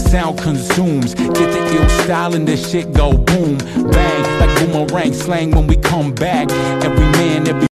sound consumes. Get the ill style and this shit go boom, bang, like boomerang slang when we come back. Every man, every